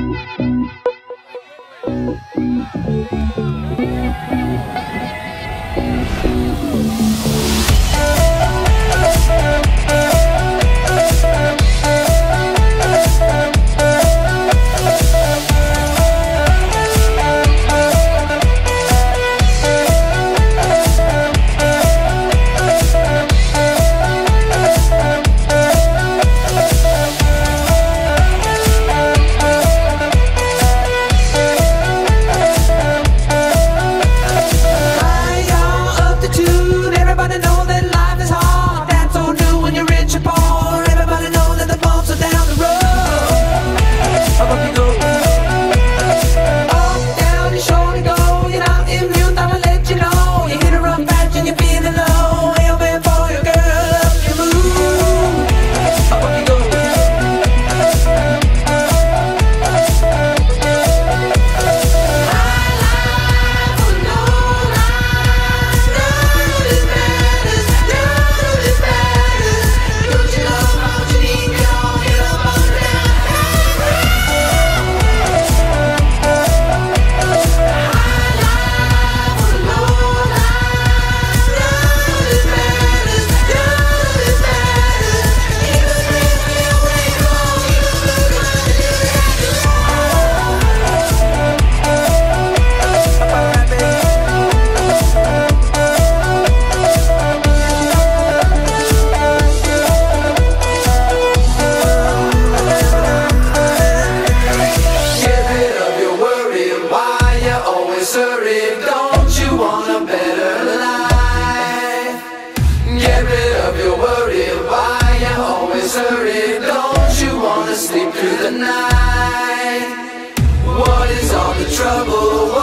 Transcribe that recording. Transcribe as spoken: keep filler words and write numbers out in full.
Don't you want a better life? Get rid of your worry, why you always hurry? Don't you want to sleep through the night? What is all the trouble?